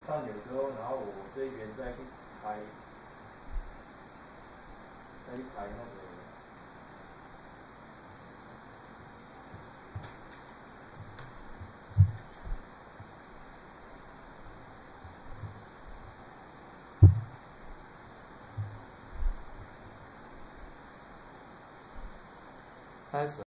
上有之后，然后我这边再去开，那个。开始。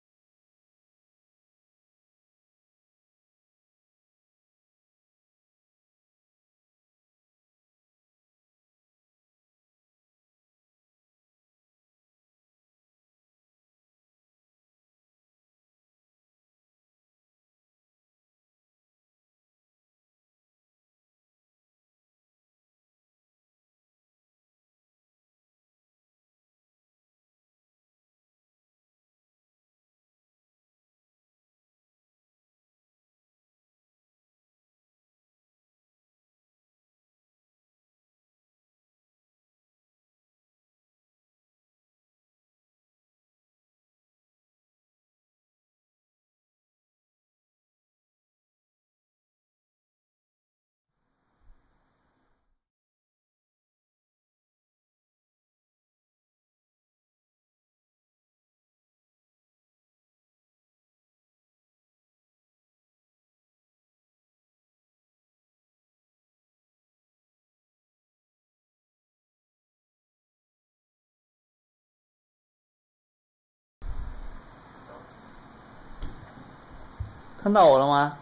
看到我了吗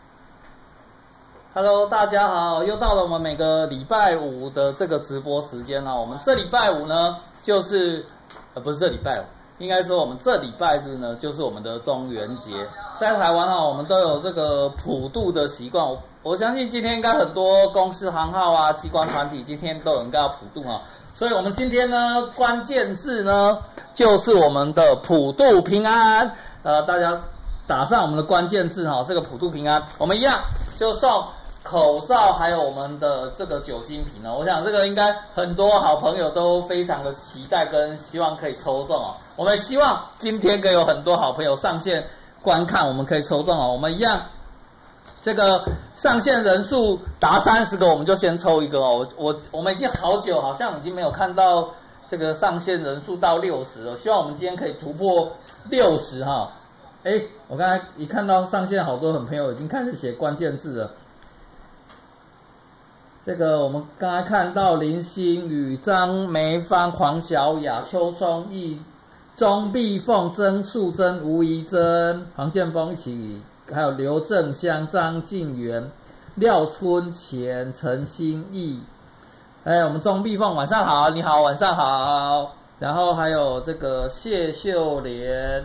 ？Hello， 大家好，又到了我们每个礼拜五的这个直播时间了。我们这礼拜五呢，就是不是这礼拜五，应该说我们这礼拜日呢，就是我们的中元节。在台湾我们都有这个普渡的习惯。我相信今天应该很多公司行号啊、机关团体今天都应该要普渡哈。所以我们今天呢，关键字呢就是我们的普渡平安。大家打上我们的关键字哈，这个普渡平安，我们一样就送口罩，还有我们的这个酒精瓶哦。我想这个应该很多好朋友都非常的期待，跟希望可以抽中哦。我们希望今天可以有很多好朋友上线观看，我们可以抽中哦。我们一样，这个上线人数达30个，我们就先抽一个哦。我们已经好久好像已经没有看到这个上线人数到60了，希望我们今天可以突破60哈。我刚才一看到上线好多朋友已经开始写关键字了。这个我们刚才看到林心宇、张梅芳、黄小雅、邱聪义、钟碧凤、曾素贞、吴怡贞、黄建峰一起，还有刘正香、张静源、廖春乾、陈心义。我们钟碧凤晚上好，你好，晚上好。然后还有这个谢秀莲。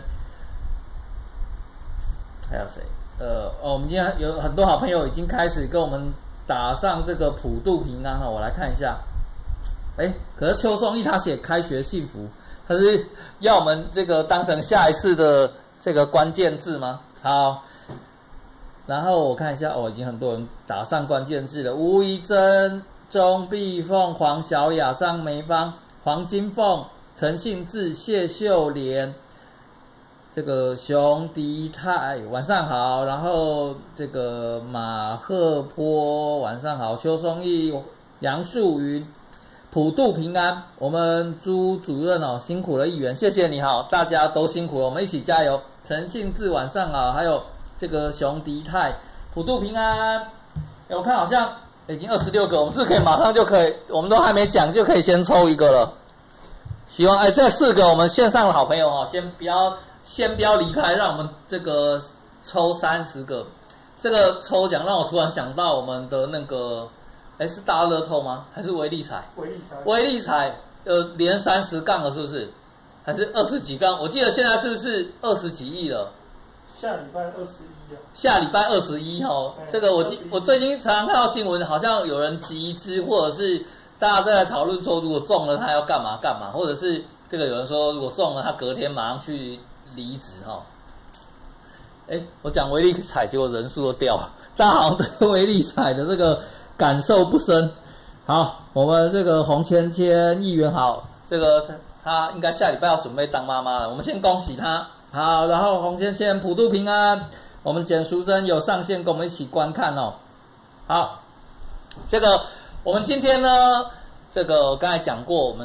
还有谁？我们今天有很多好朋友已经开始跟我们打上这个普渡平安哈，我来看一下。可是邱忠义他写开学幸福，他是要我们这个当成下一次的这个关键字吗？好，然后我看一下，已经很多人打上关键字了。吴怡贞、钟碧凤、黄小雅、张梅芳、黄金凤、陈信志、谢秀莲。这个熊迪泰晚上好，然后这个马赫坡晚上好，邱松义、杨树云，普渡平安。我们朱主任辛苦了1元，谢谢你好，大家都辛苦了，我们一起加油。陈信志晚上好，还有这个熊迪泰，普渡平安。我看好像已经26个，我们是可以马上就可以，我们都还没讲就可以先抽一个了。希望这4个我们线上的好朋友先不要离开，让我们这个抽30个。这个抽奖让我突然想到我们的那个，是大乐透吗？还是威力彩？威力彩，连30杠了是不是？还是20几杠？我记得现在是不是20几亿了？ 下礼拜21啊。 下礼拜21哦。这个我最近常常看到新闻，好像有人集资，或者是大家在讨论说，如果中了他要干嘛干嘛，或者是这个有人说，如果中了他隔天马上去离职哈。我讲威力彩，结果人数都掉了，大家好像对威力彩的这个感受不深。好，我们这个洪芊芊议员好，这个他应该下礼拜要准备当妈妈了，我们先恭喜他。好，然后洪芊芊普渡平安，我们简淑珍有上线跟我们一起观看哦。好， 这个我们今天呢，这个我刚才讲过，我们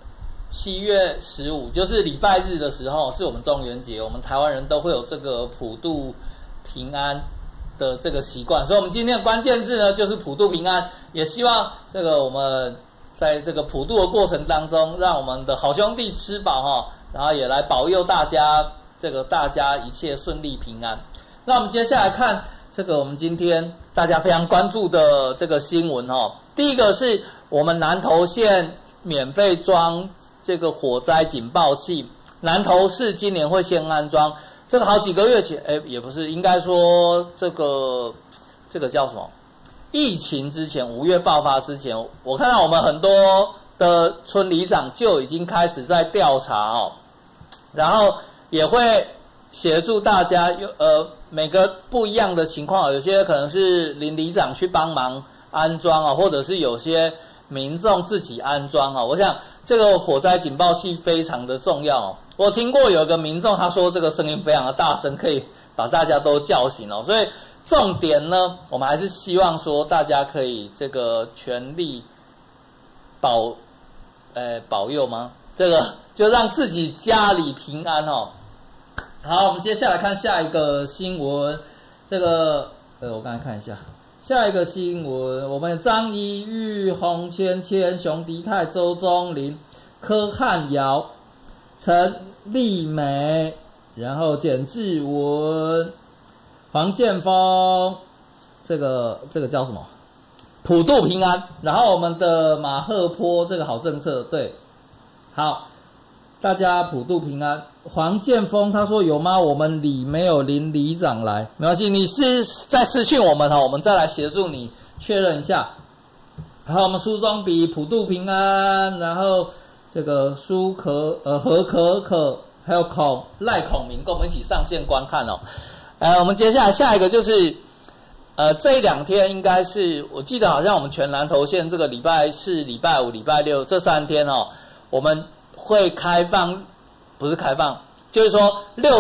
7月15就是礼拜日的时候，是我们中元节，我们台湾人都会有这个普渡平安的这个习惯，所以我们今天的关键字呢就是普渡平安，也希望这个我们在这个普渡的过程当中，让我们的好兄弟吃饱哈，然后也来保佑大家，大家一切顺利平安。那我们接下来看这个我们今天大家非常关注的这个新闻哈，第一个是我们南投县免费装这个火灾警报器，南投市今年会先安装。这个好几个月前，也不是，应该说这个叫什么？疫情之前，5月爆发之前，我看到我们很多的村里长就已经开始在调查哦，然后也会协助大家，每个不一样的情况，有些可能是邻里长去帮忙安装啊，或者是有些民众自己安装啊。我想这个火灾警报器非常的重要哦。我听过有一个民众他说这个声音非常的大声，可以把大家都叫醒哦。所以重点呢，我们还是希望说大家可以这个全力保佑吗？这个就让自己家里平安哦。好，我们接下来看下一个新闻。这个我刚才看一下下一个新闻，我们张怡玉、洪芊芊、熊迪泰、周宗麟、柯汉尧、陈丽美，然后简志文、黄建峰，这个叫什么？普渡平安。然后我们的马赫坡这个好政策，对，好，大家普渡平安。黄建峰他说有吗？我们里没有邻里长来，没关系，你是在私讯我们哈，我们再来协助你确认一下。然后我们苏中比普渡平安，然后这个何可可还有赖孔明跟我们一起上线观看哦。我们接下来下一个就是这2天应该是我记得好像我们全南投县这个礼拜4、礼拜5、礼拜6这3天哦，我们会开放，不是开放，就是说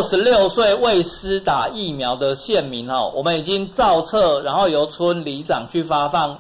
66岁未施打疫苗的县民哦，我们已经造册，然后由村里长去发放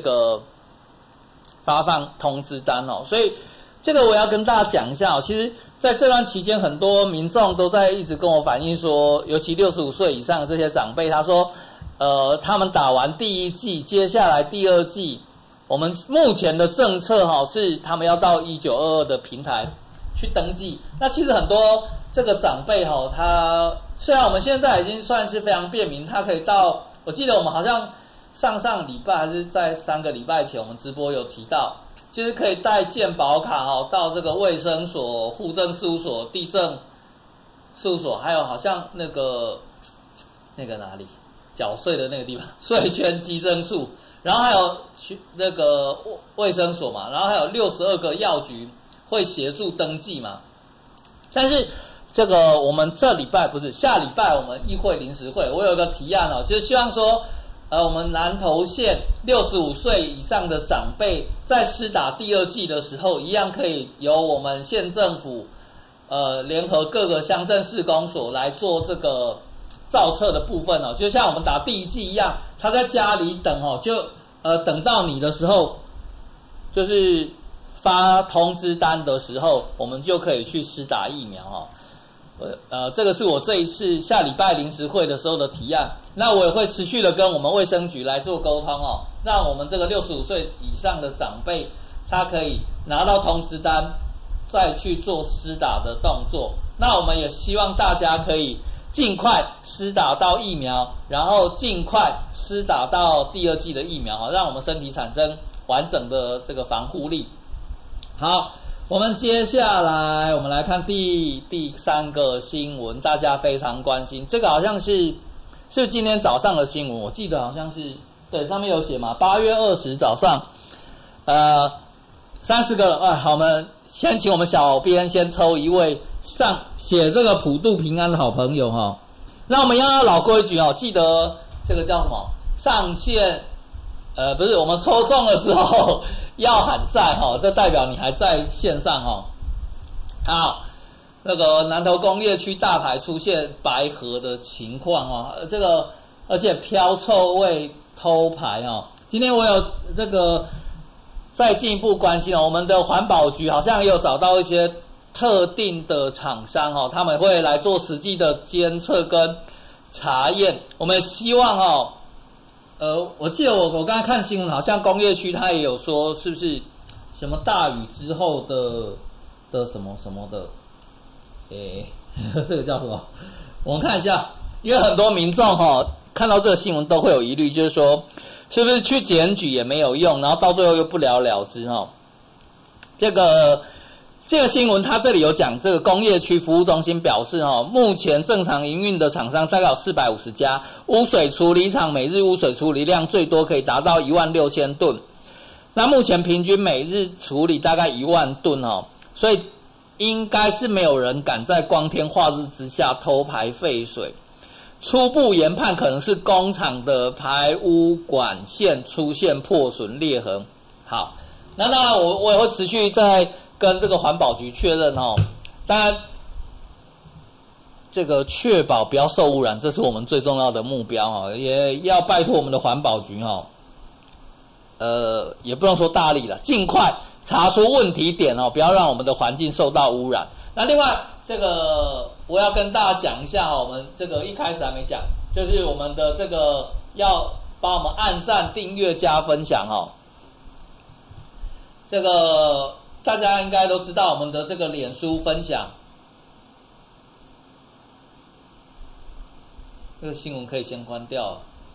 通知单哦。所以这个我要跟大家讲一下哦，其实在这段期间，很多民众都在一直跟我反映说，尤其65岁以上的这些长辈，他说他们打完第1剂，接下来第2剂，我们目前的政策是他们要到1922的平台去登记。那其实很多这个长辈他虽然我们现在已经算是非常便民，他可以到，我记得我们好像上礼拜还是在3个礼拜前，我们直播有提到，就是可以带健保卡到这个卫生所、户政事务所、地政事务所，还有好像那个哪里缴税的那个地方，税捐稽征处，然后还有那个卫生所嘛，然后还有62个药局会协助登记嘛。但是这个我们这礼拜不是下礼拜我们议会临时会，我有个提案哦，就是希望说我们南投县65岁以上的长辈在施打第2剂的时候，一样可以由我们县政府联合各个乡镇市公所来做这个造册的部分哦，就像我们打第1剂一样，他在家里等哦，就等到你的时候，就是发通知单的时候，我们就可以去施打疫苗哦。这个是我这一次下礼拜临时会的时候的提案，那我也会持续的跟我们卫生局来做沟通哦，让我们这个65岁以上的长辈，他可以拿到通知单，再去做施打的动作。那我们也希望大家可以尽快施打到疫苗，然后尽快施打到第2剂的疫苗，让我们身体产生完整的这个防护力。好，我们接下来我们来看第3个新闻，大家非常关心，这个好像是今天早上的新闻，我记得好像是对，上面有写嘛，8月20早上30个人，好，我们先请我们小编先抽一位写这个普渡平安的好朋友哈。那我们要老规矩哦，记得这个叫什么上线，不是，我们抽中了之后要喊在哈，这代表你还在线上哈。好，那个南投工业区大排出现白河的情况哦，这个而且飘臭味偷排哦， 今天我有这个再进一步关心我们的环保局好像也有找到一些特定的厂商他们会来做实际的监测跟查验。我们希望我记得我刚才看新闻，好像工业区它也有说，是不是什么大雨之后的什么什么的，这个叫什么？我们看一下，因为很多民众看到这个新闻都会有疑虑，就是说是不是去检举也没有用，然后到最后又不了了之这个新闻它这里有讲，这个工业区服务中心表示目前正常营运的厂商大概有450家，污水处理厂每日污水处理量最多可以达到16000吨，那目前平均每日处理大概1万吨所以应该是没有人敢在光天化日之下偷排废水。初步研判可能是工厂的排污管线出现破损裂痕。好，那当然我也会持续在跟这个环保局确认当然这个确保不要受污染，这是我们最重要的目标也要拜托我们的环保局也不能说大力了，尽快查出问题点不要让我们的环境受到污染。那另外这个我要跟大家讲一下我们这个一开始还没讲，就是我们的这个要帮我们按赞、订阅、加分享这个大家应该都知道，我们的这个脸书分享，这个新闻可以先关掉。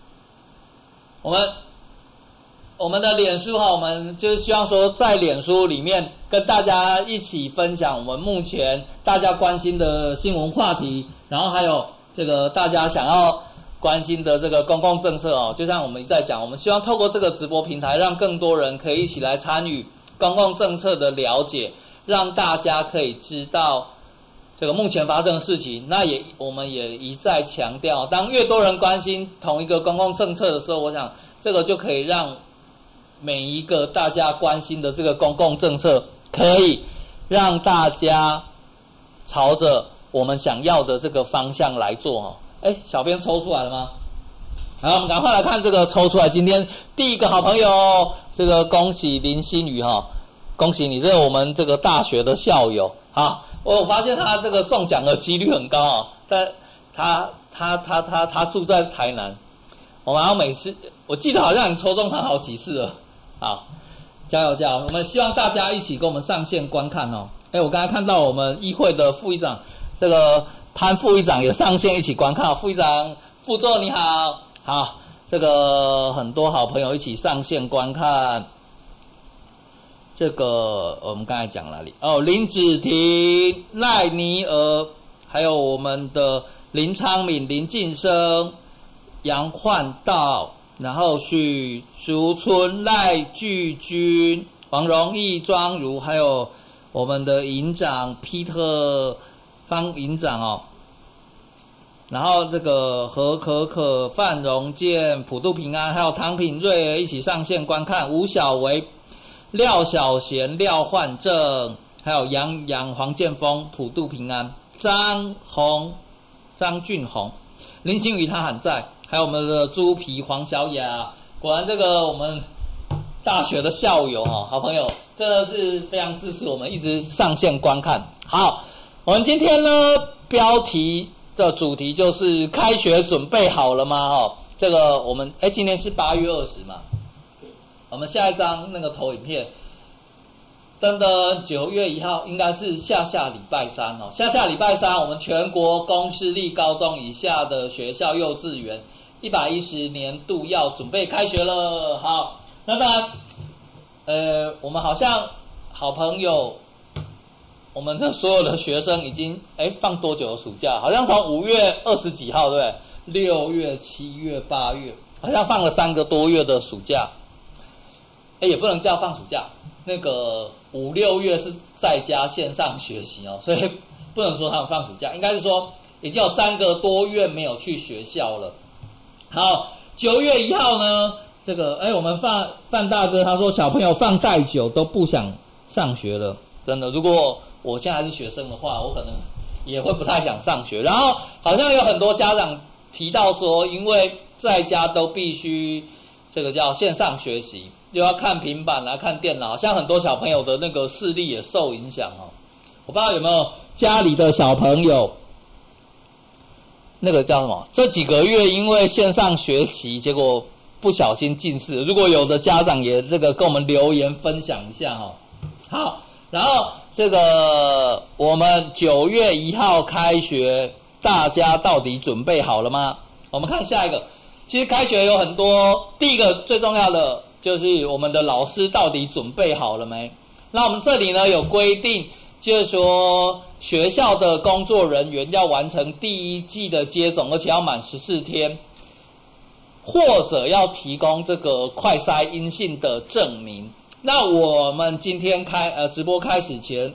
我们的脸书我们就是希望说在脸书里面跟大家一起分享我们目前大家关心的新闻话题，然后还有这个大家想要关心的这个公共政策就像我们一再讲，我们希望透过这个直播平台，让更多人可以一起来参与公共政策的了解，让大家可以知道这个目前发生的事情。那我们也一再强调，当越多人关心同一个公共政策的时候，我想这个就可以让每一个大家关心的这个公共政策，可以让大家朝着我们想要的这个方向来做小编抽出来了吗？好，我们赶快来看这个抽出来。今天第一个好朋友这个恭喜林心宇恭喜你，这是我们这个大学的校友。好，我发现他这个中奖的几率很高但他住在台南，我们每次我记得好像你抽中他好几次了。好，加油加油！我们希望大家一起跟我们上线观看我刚才看到我们议会的副议长这个潘副议长也上线一起观看。副议长、副座你好。好，这个很多好朋友一起上线观看。这个我们刚才讲哪里林子婷、赖尼尔，还有我们的林昌敏、林晋生、杨焕道，然后许竹春、赖巨君、王荣义、庄如，还有我们的营长皮特方营长然后这个何可可、范荣健、普渡平安，还有唐品瑞一起上线观看。吴小维、廖小贤、廖焕正，还有杨黄建峰、普渡平安、张俊宏、林星宇他还在，还有我们的猪皮黄小雅。果然这个我们大学的校友好朋友真的是非常支持我们，一直上线观看。好，我们今天呢标题的主题就是开学准备好了吗这个我们今天是8月20嘛，我们下一张那个投影片真的9月1号应该是下礼拜三下礼拜三我们全国公私立高中以下的学校幼稚园110年度要准备开学了。好，那当然我们好像好朋友我们的所有的学生已经放多久的暑假？好像从5月20几号对不对？6月、7月、8月，好像放了3个多月的暑假。也不能叫放暑假，那个5、6月是在家线上学习所以不能说他们放暑假，应该是说已经有3个多月没有去学校了。好，9月1号呢，这个我们范大哥他说小朋友放太久都不想上学了，真的，如果我现在是学生的话，我可能也会不太想上学。然后好像有很多家长提到说，因为在家都必须这个叫线上学习，又要看平板来看电脑，像很多小朋友的那个视力也受影响哦。我不知道有没有家里的小朋友，那个叫什么？这几个月因为线上学习，结果不小心近视。如果有的家长也这个跟我们留言分享一下哈。好，然后这个我们9月1号开学，大家到底准备好了吗？我们看下一个。其实开学有很多，第一个最重要的就是我们的老师到底准备好了没？那我们这里呢有规定，就是说学校的工作人员要完成第1剂的接种，而且要满14天，或者要提供这个快筛阴性的证明。那我们今天直播开始前，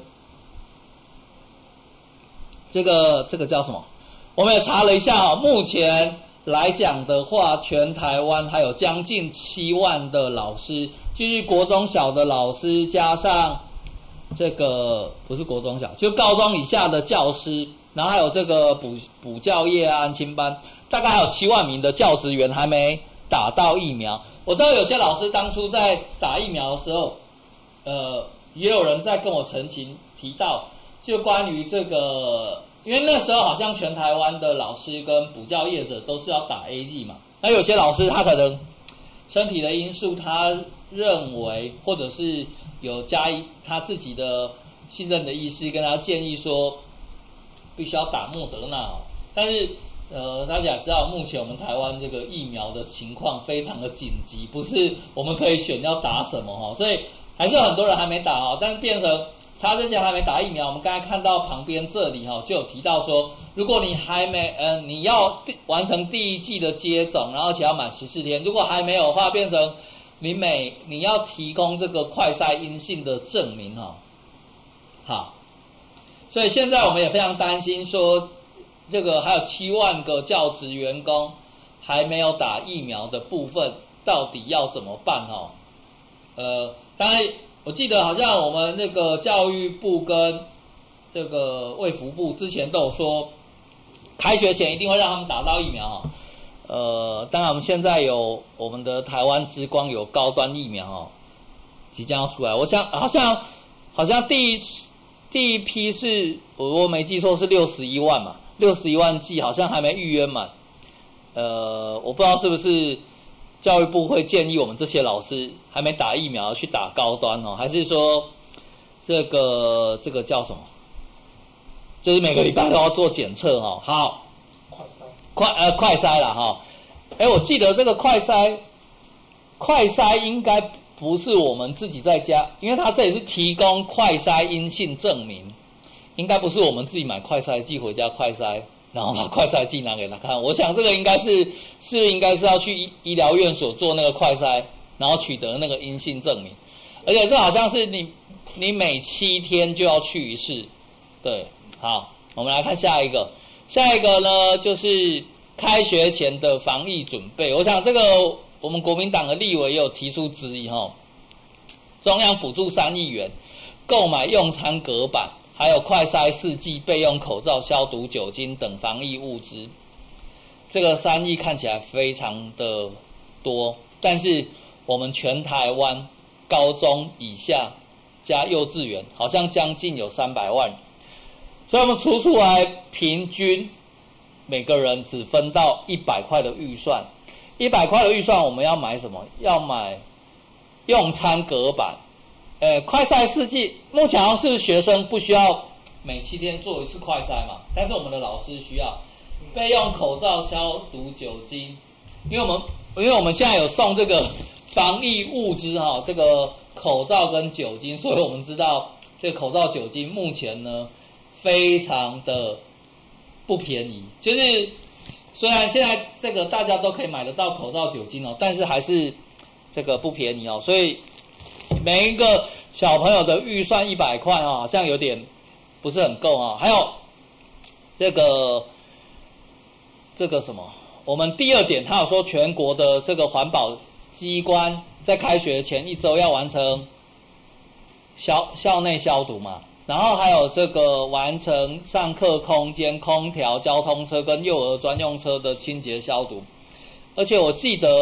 这个叫什么？我们也查了一下目前来讲的话，全台湾还有将近7万的老师，就是国中小的老师加上这个不是国中小，就高中以下的教师，然后还有这个补教业啊、安亲班，大概还有7万名的教职员还没打到疫苗。我知道有些老师当初在打疫苗的时候，也有人在跟我澄清提到，就关于这个。因为那时候好像全台湾的老师跟补教业者都是要打 AZ 嘛，那有些老师他可能身体的因素，他认为或者是有加以他自己的信任的医师跟他建议说，必须要打莫德纳但是大家也知道，目前我们台湾这个疫苗的情况非常的紧急，不是我们可以选要打什么所以还是有很多人还没打但变成。他之前还没打疫苗，我们刚才看到旁边这里就有提到说，如果你还没你要完成第1剂的接种，然后且要满14天，如果还没有的话，变成你要提供这个快筛阴性的证明好，所以现在我们也非常担心说，这个还有7万个教职员工还没有打疫苗的部分，到底要怎么办当然。我记得好像我们那个教育部跟这个卫福部之前都有说，开学前一定会让他们打到疫苗当然我们现在有我们的台湾之光有高端疫苗即将要出来。我想好像第一批是我没记错是61万嘛，61万剂好像还没预约满。我不知道是不是。教育部会建议我们这些老师还没打疫苗去打高端还是说这个叫什么？就是每个礼拜都要做检测好，快筛啦我记得这个快筛应该不是我们自己在家，因为它这里是提供快筛阴性证明，应该不是我们自己买快筛剂回家快筛。然后把快筛剂拿给他看，我想这个应该是要去医疗院所做那个快筛，然后取得那个阴性证明，而且这好像是你每7天就要去一次，对，好，我们来看下一个呢就是开学前的防疫准备，我想这个我们国民党的立委也有提出质疑中央补助3亿元购买用餐隔板。还有快筛试剂、备用口罩、消毒酒精等防疫物资，这个3亿看起来非常的多，但是我们全台湾高中以下加幼稚园好像将近有300万，所以我们除出来平均每个人只分到100块的预算，100块的预算我们要买什么？要买用餐隔板。快筛试剂目前好像是学生不需要每7天做一次快筛嘛，但是我们的老师需要备用口罩、消毒酒精，因为我们现在有送这个防疫物资这个口罩跟酒精，所以我们知道这个口罩、酒精目前呢非常的不便宜，就是虽然现在这个大家都可以买得到口罩、酒精但是还是这个不便宜所以。每一个小朋友的预算100块好像有点不是很够还有这个什么？我们第2点，他有说全国的这个环保机关在开学前1周要完成校内消毒嘛，然后还有这个完成上课空间、空调、交通车跟幼儿专用车的清洁消毒，而且我记得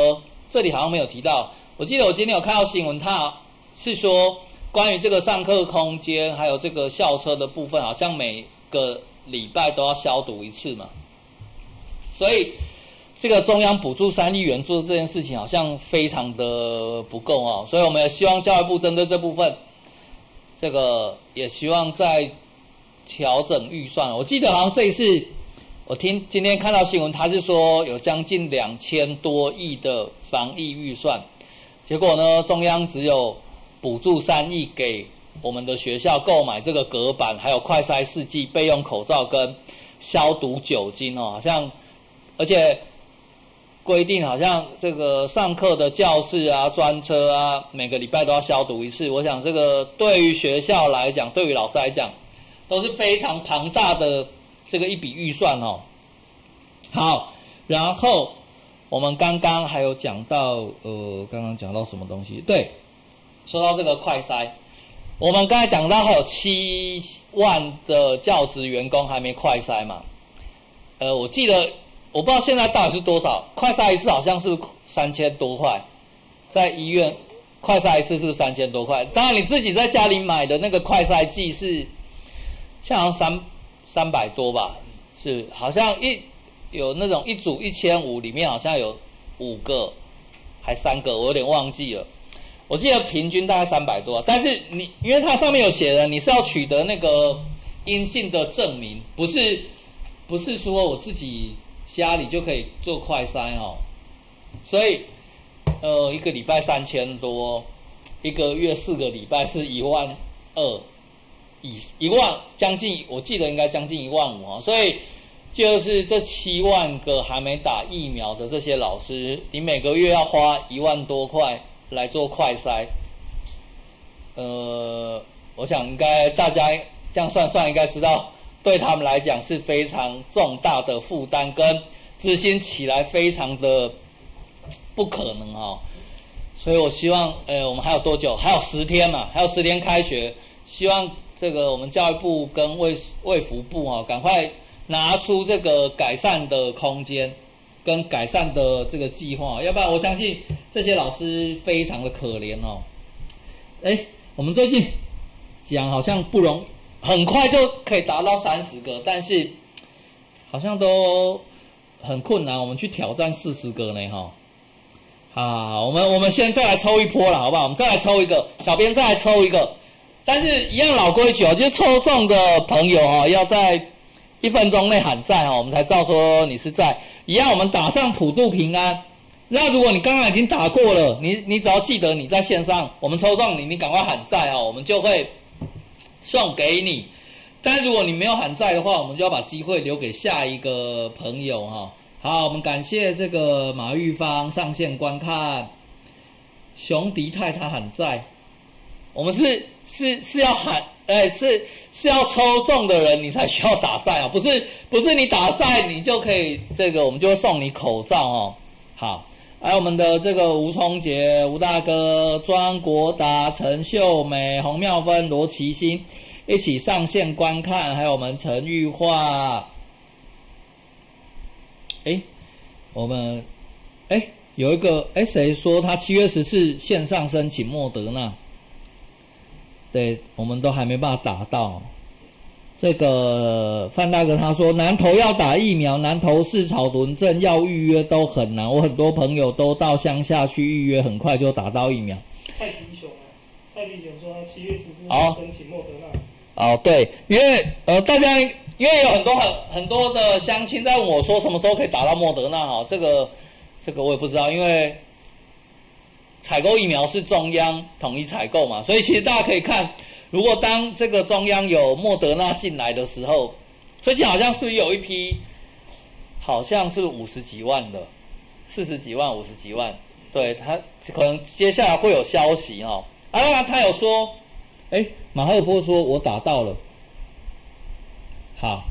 这里好像没有提到。我记得我今天有看到新闻，它是说关于这个上课空间还有这个校车的部分，好像每个礼拜都要消毒一次嘛。所以这个中央补助3亿元做这件事情好像非常的不够哦，所以我们也希望教育部针对这部分，这个也希望再调整预算。我记得好像这一次我今天看到新闻，他是说有将近2000多亿的防疫预算，结果呢，中央只有补助3亿给我们的学校购买这个隔板，还有快筛试剂、备用口罩跟消毒酒精哦，好像而且规定好像这个上课的教室啊、专车啊，每个礼拜都要消毒一次。我想这个对于学校来讲，对于老师来讲，都是非常庞大的这个一笔预算哦。好，然后我们刚刚还有讲到，刚刚讲到什么东西？对，说到这个快筛，我们刚才讲到还有7万的教职员工还没快筛嘛？我记得我不知道现在到底是多少，快筛一次好像是3000多块，在医院快筛一次是不是3000多块？当然你自己在家里买的那个快筛剂是像300多吧，是好像有那种一组1500，里面好像有5个还3个，我有点忘记了。我记得平均大概300多，但是因为它上面有写的，你是要取得那个阴性的证明，不是说我自己家里就可以做快筛哦。所以一个礼拜3000多，一个月4个礼拜是12000，将近，我记得应该将近15000哦。所以就是这7万个还没打疫苗的这些老师，你每个月要花1万多块来做快筛，我想应该大家这样算应该知道，对他们来讲是非常重大的负担，跟执行起来非常的不可能哦。所以我希望，我们还有多久？还有10天嘛，还有10天开学，希望这个我们教育部跟卫福部哦，赶快拿出这个改善的空间跟改善的这个计划，要不然我相信这些老师非常的可怜哦。我们最近讲好像不容易，很快就可以达到30个，但是好像都很困难，我们去挑战40个呢哈。好，我们先再来抽一波了，好不好？我们再来抽一个，小编再来抽一个，但是一样老规矩哦，就是抽中的朋友哈，要在1分钟内喊在哦，我们才知道说你是在。一样，我们打上普渡平安。那如果你刚刚已经打过了，你只要记得你在线上，我们抽中你赶快喊在哦，我们就会送给你。但是如果你没有喊在的话，我们就要把机会留给下一个朋友哈。好，我们感谢这个马玉芳上线观看，熊迪泰他喊在，我们是要喊，是要抽中的人你才需要打在哦，不是你打在你就可以这个，我们就会送你口罩哦。好，还有我们的这个吴聪杰、吴大哥、庄国达、陈秀美、洪妙芬、罗奇欣一起上线观看，还有我们陈玉化。我们有一个谁说他7月14线上申请莫德纳？对，我们都还没办法打到。这个范大哥他说，南投要打疫苗，南投市草屯镇要预约都很难，我很多朋友都到乡下去预约，很快就打到疫苗。 泰迪熊说他7月14号申请莫德纳。 哦，对，因为因为有很多的乡亲在问我说什么时候可以打到莫德纳哦，这个我也不知道，因为采购疫苗是中央统一采购嘛，所以其实大家可以看，如果当这个中央有莫德纳进来的时候，最近好像是有一批，好像是50几万的，40几万、50几万，对，他可能接下来会有消息哦。他有说，马赫波说我打到了。好，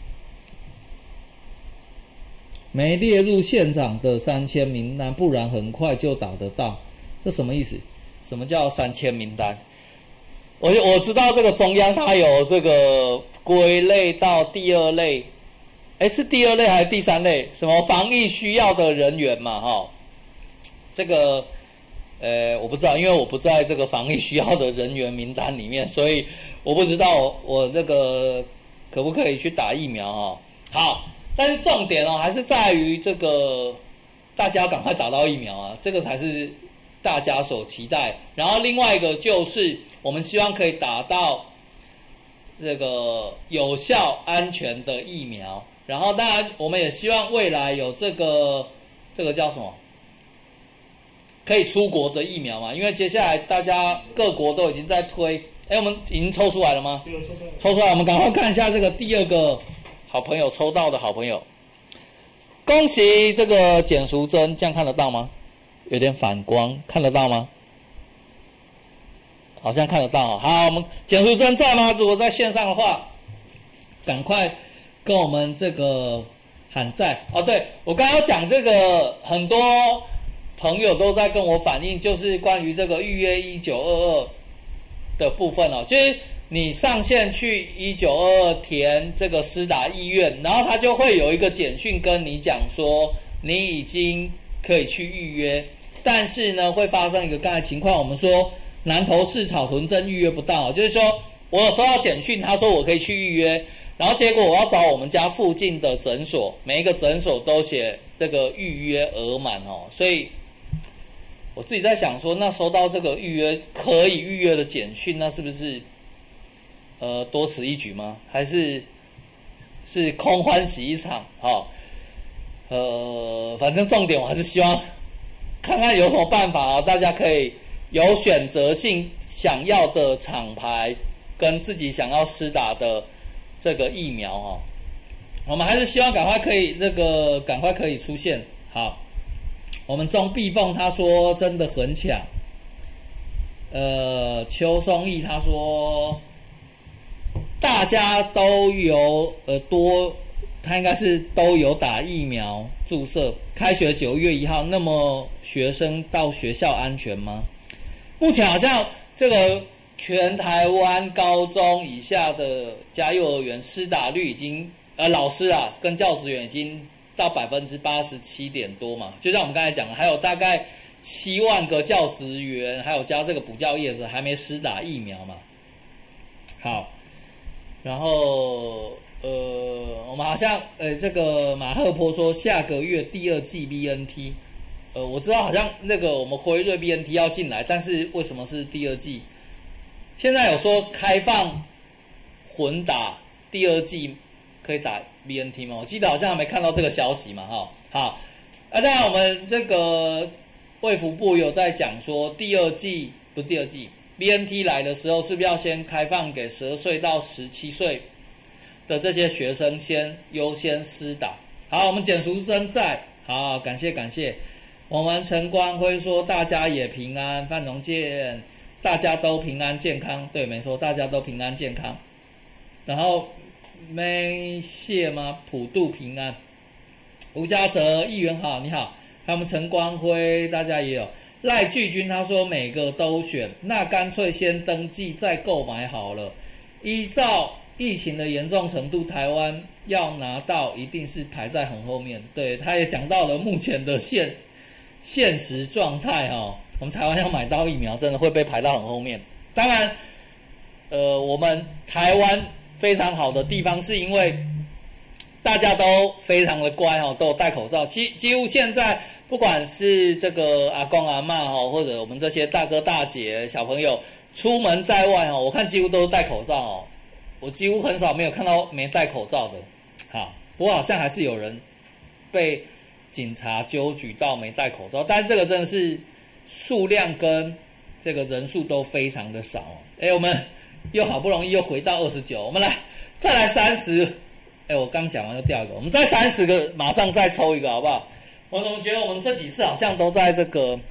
没列入县长的3000名单，不然很快就打得到。这什么意思？什么叫3000名单？我知道这个中央它有这个归类到第2类，是第2类还是第3类？什么防疫需要的人员嘛， 这个我不知道，因为我不在这个防疫需要的人员名单里面，所以我不知道我这个可不可以去打疫苗哦。好，但是重点哦还是在于这个大家赶快打到疫苗啊，这个才是大家所期待。然后另外一个就是我们希望可以打到这个有效安全的疫苗，然后当然我们也希望未来有这个叫什么可以出国的疫苗嘛，因为接下来大家各国都已经在推。我们已经抽出来了吗？抽出来，我们赶快看一下这个第二个好朋友抽到的好朋友，恭喜这个简淑珍，这样看得到吗？有点反光，看得到吗？好像看得到。好，我们简淑珍在吗？如果在线上的话，赶快跟我们这个喊在哦。对，我刚刚讲这个，很多朋友都在跟我反映，就是关于这个预约1922的部分哦，就是你上线去1922填这个施打意愿，然后他就会有一个简讯跟你讲说你已经可以去预约，但是呢会发生一个刚才情况，我们说南投市草屯镇预约不到，就是说我有收到简讯，他说我可以去预约，然后结果我要找我们家附近的诊所，每一个诊所都写这个预约额满哦，所以我自己在想说，那收到这个可以预约的简讯，那是不是多此一举吗？还是空欢喜一场？反正重点我还是希望看看有什么办法大家可以有选择性想要的厂牌跟自己想要施打的这个疫苗我们还是希望赶快可以出现。好，我们钟碧凤他说真的很抢。邱松义他说大家都有他应该是都有打疫苗注射。开学9月1号，那么学生到学校安全吗？目前好像这个全台湾高中以下的加幼儿园施打率已经老师跟教职员已经到87%点多嘛，就像我们刚才讲的，还有大概7万个教职员，还有加这个补教业者还没施打疫苗嘛。好，然后我们好像这个马赫坡说下个月第2季 BNT， 我知道好像那个我们辉瑞 BNT 要进来，但是为什么是第2季？现在有说开放混打第2季可以打 BNT 吗？我记得好像还没看到这个消息嘛，好，当然我们这个卫福部有在讲说第2季不是第2季 BNT 来的时候，是不是要先开放给12岁到17岁的这些学生先优先施打？好，我们简淑珍在，好，感谢。我们陈光辉说大家也平安，范荣健大家都平安健康，对，没错，大家都平安健康。然后没谢吗？普渡平安。吴家泽议员好，你好。还有我们陈光辉，大家也有。赖巨君他说每个都选，那干脆先登记再购买好了。依照疫情的严重程度，台湾要拿到一定是排在很后面。对，他也讲到了目前的现实状态我们台湾要买到疫苗真的会被排到很后面。当然我们台湾非常好的地方是因为大家都非常的乖都有戴口罩，几乎现在不管是这个阿公阿嬷或者我们这些大哥大姐小朋友出门在外我看几乎都戴口罩我几乎很少没有看到没戴口罩的。好，不过好像还是有人被警察纠举到没戴口罩，但这个真的是数量跟这个人数都非常的少我们又好不容易又回到29，我们再来30。我刚讲完就掉一个，我们再30个，马上再抽一个好不好？我怎么觉得我们这几次好像都在这个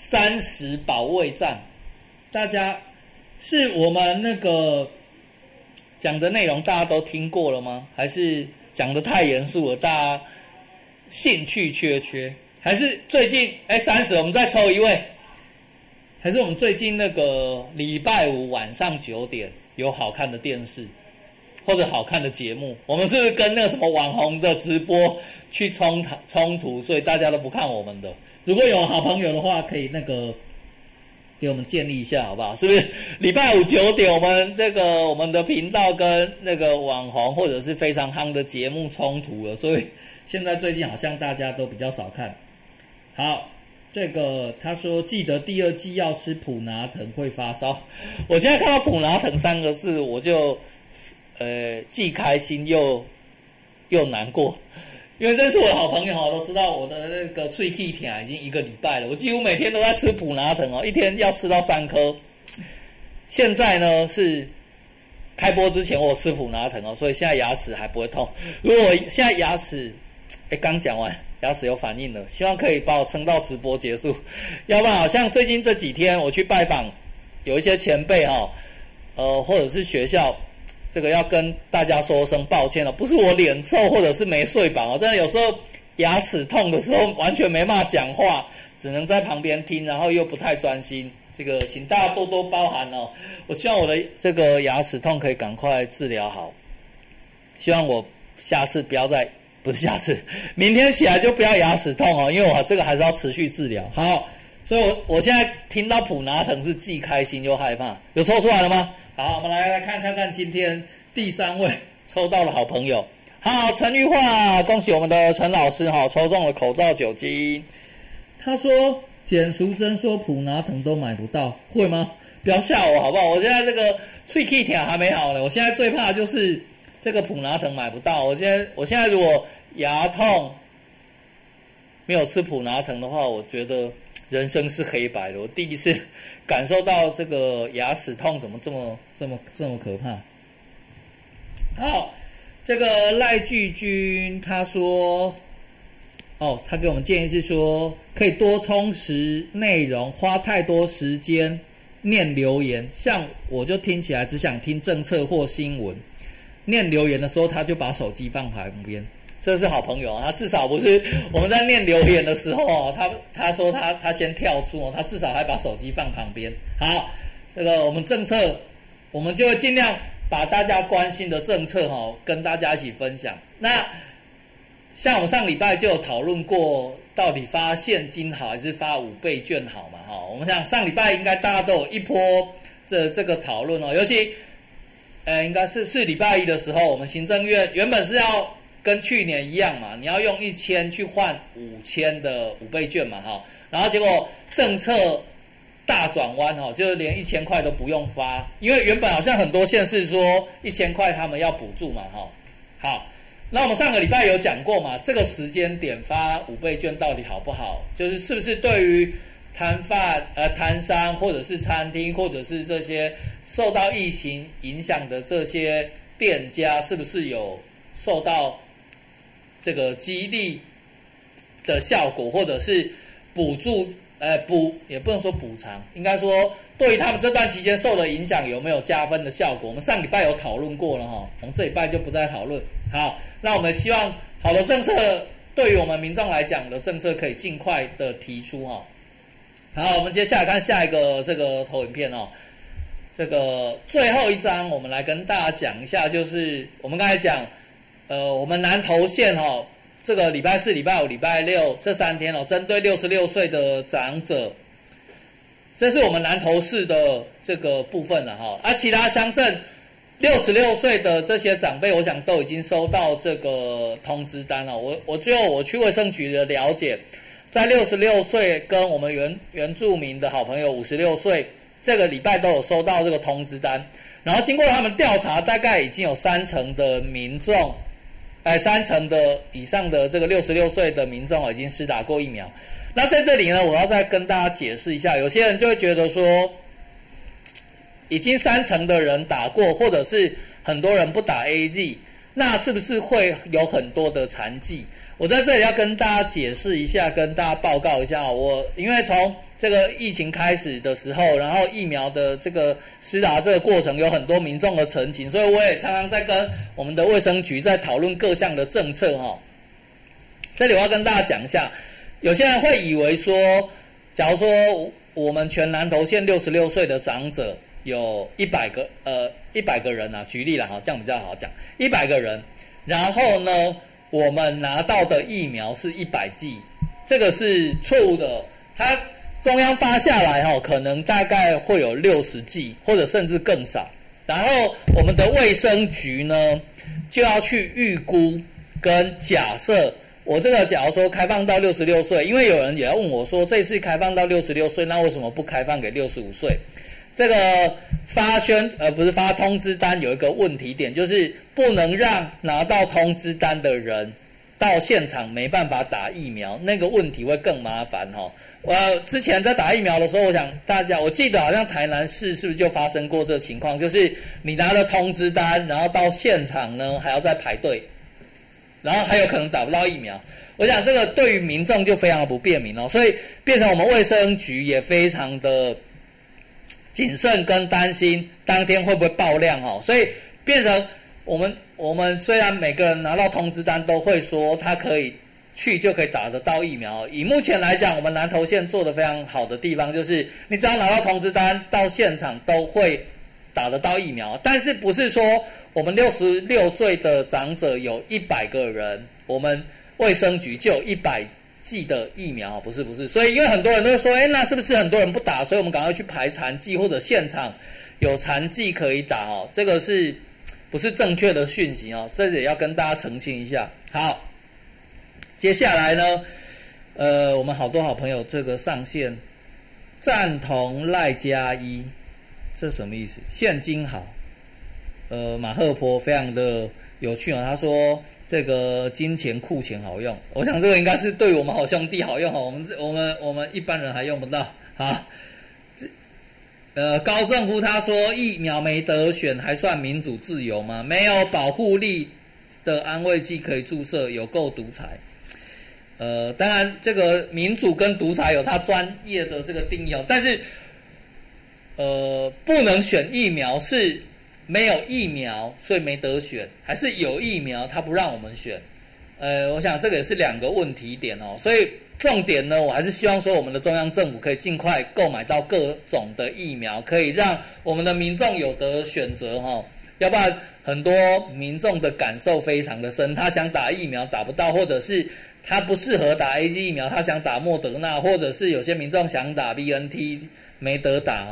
30保卫战？大家是我们那个讲的内容大家都听过了吗？还是讲的太严肃了，大家兴趣缺？还是最近30我们再抽一位？还是我们最近那个礼拜5晚上9点有好看的电视或者好看的节目，我们是不是跟那个什么网红的直播去冲突，所以大家都不看我们的？ 如果有好朋友的话，可以那个给我们建立一下，好不好？是不是礼拜五9点，我们的频道跟那个网红或者是非常夯的节目冲突了，所以现在最近好像大家都比较少看。好，这个他说记得第2季要吃普拿疼会发烧。我现在看到普拿疼3个字，我就既开心又难过。因为这是我的好朋友都知道我的那个喙齿痛已经1个礼拜了，我几乎每天都在吃普拿疼一天要吃到3颗。现在呢是开播之前我有吃普拿疼所以现在牙齿还不会痛。如果我现在牙齿刚讲完，牙齿有反应了，希望可以把我撑到直播结束，要不然好像最近这几天我去拜访有一些前辈或者是学校。这个要跟大家说声抱歉了，不是我脸臭或者是没睡饱真的有时候牙齿痛的时候完全没办法讲话，只能在旁边听，然后又不太专心。这个请大家多多包涵我希望我的这个牙齿痛可以赶快治疗好，希望我下次不要再不是下次，明天起来就不要牙齿痛因为我这个还是要持续治疗。好，所以我现在听到普拿疼是既开心又害怕，有抽出来了吗？好，我们来看今天第3位抽到了好朋友。好，陈玉化，恭喜我们的陈老师抽中了口罩酒精。他说简淑珍说普拿疼都买不到，会吗？不要吓我好不好？我现在这个喙齿痛还没好呢，我现在最怕的就是这个普拿疼买不到。我现在如果牙痛没有吃普拿疼的话，我觉得人生是黑白的。我第一次感受到这个牙齿痛怎么这么可怕。好，这个赖巨君他说，他给我们建议是说，可以多充实内容，花太多时间念留言。像我就听起来只想听政策或新闻，念留言的时候他就把手机放旁边。这是好朋友他至少不是我们在念留言的时候他说他先跳出他至少还把手机放旁边。好，这个我们政策我们就会尽量把大家关心的政策跟大家一起分享。那像我们上礼拜就有讨论过，到底发现金好还是发5倍券好嘛我们想上礼拜应该大家都有一波这个讨论尤其应该是礼拜1的时候，我们行政院原本是要跟去年一样嘛，你要用1000去换5000的5倍券嘛然后结果政策大转弯就是连1000块都不用发，因为原本好像很多县市说1000块他们要补助嘛好，那我们上个礼拜有讲过嘛，这个时间点发5倍券到底好不好？就是是不是对于摊商或者是餐厅或者是这些受到疫情影响的这些店家，是不是有受到这个激励的效果，或者是补助也不能说补偿，应该说对于他们这段期间受的影响有没有加分的效果？我们上礼拜有讨论过了我们这礼拜就不再讨论。好，那我们希望好的政策对于我们民众来讲的政策可以尽快的提出好，我们接下来看下一个这个投影片这个最后一张我们来跟大家讲一下，就是我们刚才讲我们南投县这个礼拜4、礼拜5、礼拜6这3天针对66岁的长者，这是我们南投市的这个部分了其他乡镇66岁的这些长辈，我想都已经收到这个通知单了。我去卫生局的了解，在66岁跟我们原住民的好朋友56岁，这个礼拜都有收到这个通知单。然后经过他们调查，大概已经有30%的民众，30%的以上的这个66岁的民众已经施打过疫苗。那在这里呢，我要再跟大家解释一下，有些人就会觉得说，已经30%的人打过，或者是很多人不打 AZ， 那是不是会有很多的残疾？我在这里要跟大家解释一下，跟大家报告一下。因为从这个疫情开始的时候，然后疫苗的这个施打这个过程有很多民众的陈情，所以我也常常在跟我们的卫生局在讨论各项的政策这里我要跟大家讲一下，有些人会以为说，假如说我们全南投县66岁的长者有100个人举例了这样比较好讲，100个人，然后呢，我们拿到的疫苗是100剂， 这个是错误的。它中央发下来可能大概会有60剂，或者甚至更少。然后我们的卫生局呢，就要去预估跟假设。我这个假如说开放到66岁，因为有人也要问我说，这次开放到66岁，那为什么不开放给65岁？这个不是发通知单有一个问题点，就是不能让拿到通知单的人到现场没办法打疫苗，那个问题会更麻烦我之前在打疫苗的时候，我记得好像台南市是不是就发生过这情况，就是你拿了通知单，然后到现场呢还要再排队。然后还有可能打不到疫苗，我想这个对于民众就非常的不便民所以变成我们卫生局也非常的谨慎跟担心当天会不会爆量所以变成我们虽然每个人拿到通知单都会说他可以去就可以打得到疫苗，以目前来讲，我们南投县做得非常好的地方就是你只要拿到通知单到现场都会打得到疫苗，但是不是说我们66岁的长者有100个人，我们卫生局就有100剂的疫苗，不是，所以因为很多人都会说，那是不是很多人不打，所以我们赶快去排残剂或者现场有残剂可以打这个是不是正确的讯息这也要跟大家澄清一下。好，接下来呢，我们好多好朋友这个上线赞同赖加一，这什么意思？现金好。马赫坡非常的有趣他说这个金钱库钱好用，我想这个应该是对我们好兄弟好用我们一般人还用不到。好，高正夫他说疫苗没得选还算民主自由吗？没有保护力的安慰剂可以注射，有够独裁。当然这个民主跟独裁有他专业的这个定义但是不能选疫苗是没有疫苗所以没得选，还是有疫苗他不让我们选？我想这个也是两个问题点所以重点呢，我还是希望说我们的中央政府可以尽快购买到各种的疫苗，可以让我们的民众有得选择要不然很多民众的感受非常的深，他想打疫苗打不到，或者是他不适合打 AZ 疫苗，他想打莫德纳，或者是有些民众想打 BNT 没得打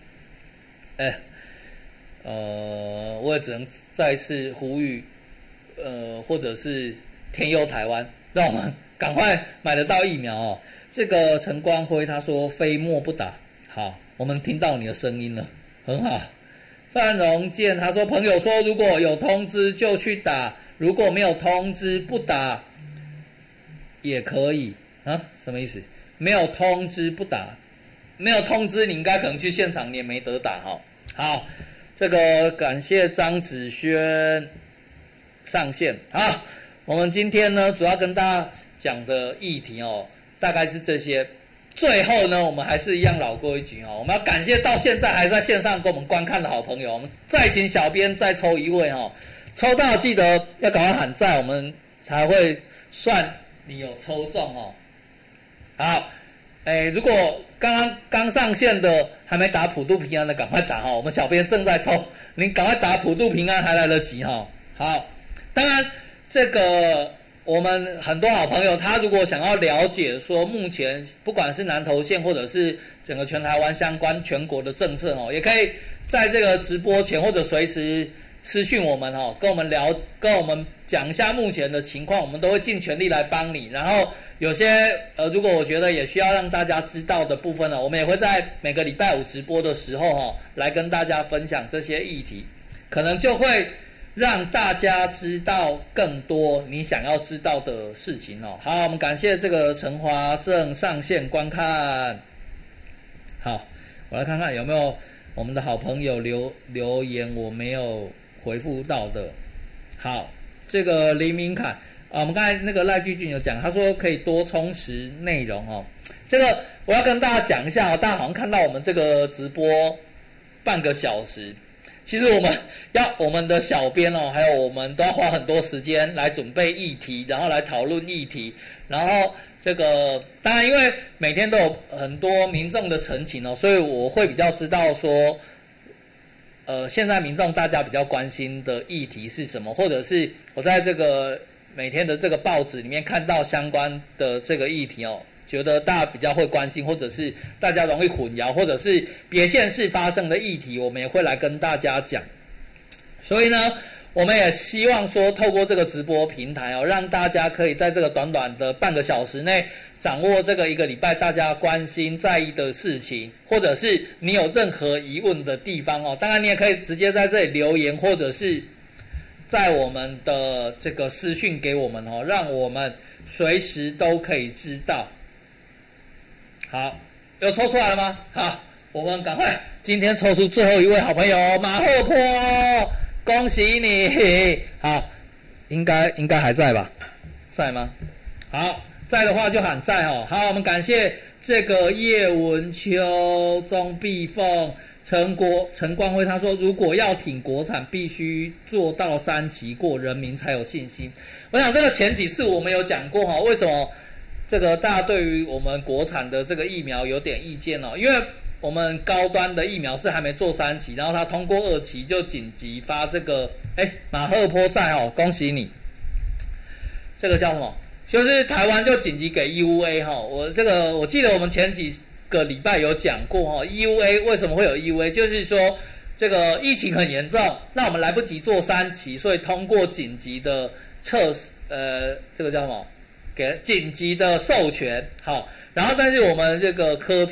我也只能再次呼吁，或者是天佑台湾，让我们赶快买得到疫苗这个陈光辉他说非莫不打，好，我们听到你的声音了，很好。范荣健他说朋友说如果有通知就去打，如果没有通知不打也可以什么意思？没有通知不打，没有通知你应该可能去现场你也没得打好。这个感谢张子轩上线。好，我们今天呢主要跟大家讲的议题大概是这些。最后呢，我们还是一样老规矩我们要感谢到现在还在线上跟我们观看的好朋友，我们再请小编再抽一位抽到记得要赶快喊在，我们才会算你有抽中好。如果刚上线的还没打普渡平安的赶快打我们小编正在抽，你赶快打普渡平安还来得及好，当然这个我们很多好朋友他如果想要了解说目前不管是南投县或者是整个全台湾相关全国的政策也可以在这个直播前或者随时私讯我们跟我们讲一下目前的情况，我们都会尽全力来帮你。然后有些如果我觉得也需要让大家知道的部分我们也会在每个礼拜五直播的时候来跟大家分享这些议题，可能就会让大家知道更多你想要知道的事情好，我们感谢这个陈华正上线观看。好，我来看看有没有我们的好朋友留言我没有回复到的。好，这个黎明凯我们刚才那个赖巨俊有讲，他说可以多充实内容这个我要跟大家讲一下大家好像看到我们这个直播半个小时，其实我们的小编还有我们都要花很多时间来准备议题，然后来讨论议题，然后这个当然因为每天都有很多民众的陈情所以我会比较知道说现在民众大家比较关心的议题是什么，或者是我在这个每天的这个报纸里面看到相关的这个议题哦，觉得大家比较会关心，或者是大家容易混淆，或者是别县市发生的议题，我们也会来跟大家讲。所以呢，我们也希望说，透过这个直播平台哦，让大家可以在这个短短的半个小时内，掌握这个一个礼拜大家关心在意的事情，或者是你有任何疑问的地方哦，当然你也可以直接在这里留言，或者是在我们的这个私讯给我们哦，让我们随时都可以知道。好，有抽出来了吗？好，我们赶快今天抽出最后一位好朋友马后坡，恭喜你！好，应该还在吧？在吗？好，在的话就喊在哦。好，我们感谢这个叶文秋、钟碧凤、陈光辉，他说如果要挺国产，必须做到3期过，人民才有信心。我想这个前几次我们有讲过哈，为什么这个大家对于我们国产的这个疫苗有点意见哦？因为我们高端的疫苗是还没做3期，然后他通过2期就紧急发这个，马后坡在哦，恭喜你。这个叫什么？就是台湾就紧急给 EUA 哈，我记得我们前几个礼拜有讲过哈 ，EUA 为什么会有 EUA？ 就是说这个疫情很严重，那我们来不及做3期，所以通过紧急的测试，这个叫什么？给紧急的授权，好，然后但是我们这个柯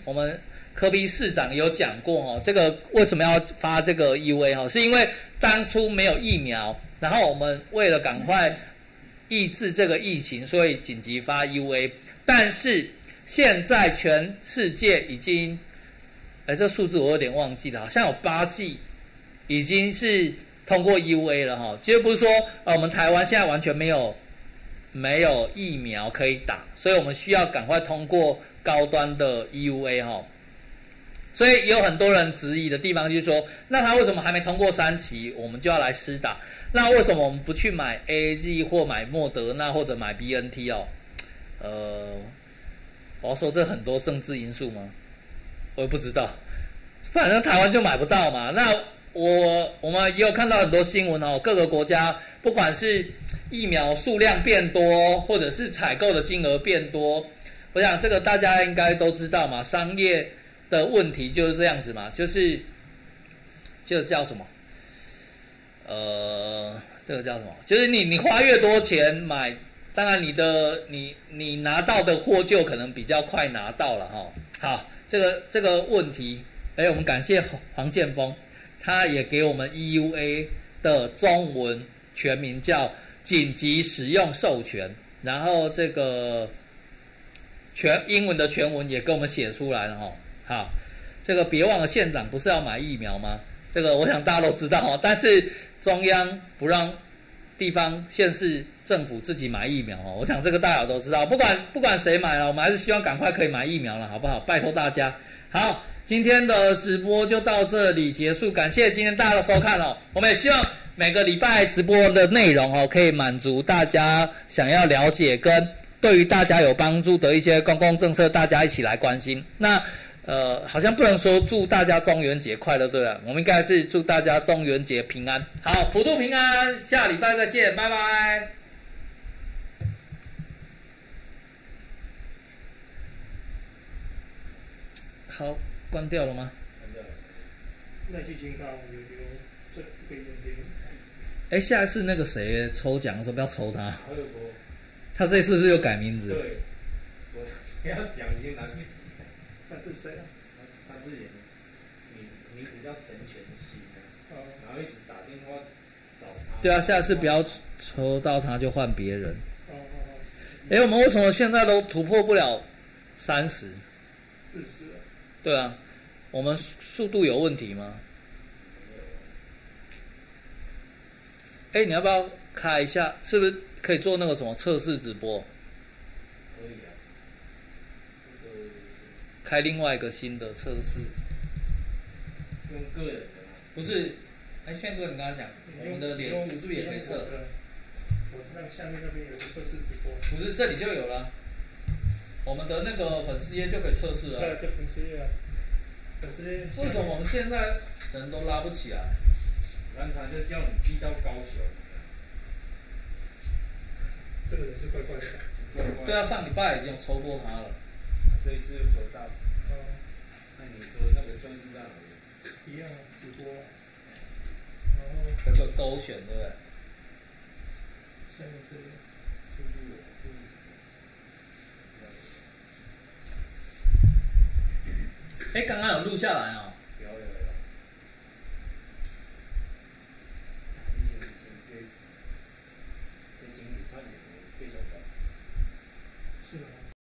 P 市长有讲过哦，这个为什么要发这个 EUA 哈？是因为当初没有疫苗，然后我们为了赶快抑制这个疫情，所以紧急发 EUA。但是现在全世界已经，这数字我有点忘记了，好像有8剂已经是通过 EUA 了哈。就不是说我们台湾现在完全没有疫苗可以打，所以我们需要赶快通过高端的 EUA 哈。所以有很多人质疑的地方就是说，那他为什么还没通过3期，我们就要来施打？那为什么我们不去买 AZ 或买莫德纳或者买 BNT 哦？我要说这很多政治因素吗？我也不知道，反正台湾就买不到嘛。那我们也有看到很多新闻哦，各个国家不管是疫苗数量变多，或者是采购的金额变多，我想这个大家应该都知道嘛，商业的问题就是这样子嘛，就是叫什么？这个叫什么？就是你花越多钱买，当然你拿到的货就可能比较快拿到了哈。好，这个问题，我们感谢黄建峰，他也给我们 EUA 的中文全名叫紧急使用授权，然后这个英文的全文也给我们写出来了哈。好，这个别忘了县长不是要买疫苗吗？这个我想大家都知道哦，但是中央不让地方县市政府自己买疫苗哦，我想这个大家都知道。不管谁买了，我们还是希望赶快可以买疫苗了，好不好？拜托大家。好，今天的直播就到这里结束，感谢今天大家的收看哦。我们也希望每个礼拜直播的内容哦，可以满足大家想要了解跟对于大家有帮助的一些公共政策，大家一起来关心。那好像不能说祝大家中元节快乐，对了，我们应该是祝大家中元节平安。好，普渡平安，下礼拜再见，拜拜。好，关掉了吗？ 关掉了。那去金刚有这个眼睛。 下一次那个谁抽奖的时候不要抽他。 还有我。 他这次是又改名字。 对。我不要讲已经拿去。他是谁啊？他之前名字叫陈全熙，然后一直打电话找他。 对啊，下次不要抽到他就换别人。我们为什么现在都突破不了30？40 啊。 对啊，我们速度有问题吗？你要不要开一下？是不是可以做那个什么测试直播？ 可以啊。 开另外一个新的测试， 用个人的吗？ 不是，宪哥，你跟他讲，我们的脸书是不是也可以测？ 我让下面那边有个测试直播。 不是，这里就有了，我们的那个粉丝页就可以测试了。 对，就粉丝页啊。粉丝页。 为什么我们现在人都拉不起来？ 然后他就叫你寄到高雄。 这个人是怪怪的。 对啊，上礼拜已经有抽过他了。 这一次又抽到。 哦。 那你说那个算是在哪里？ 一样啊，直播。然后。 有个勾选，对不对？ 下面这里。 哎，刚刚有录下来哦。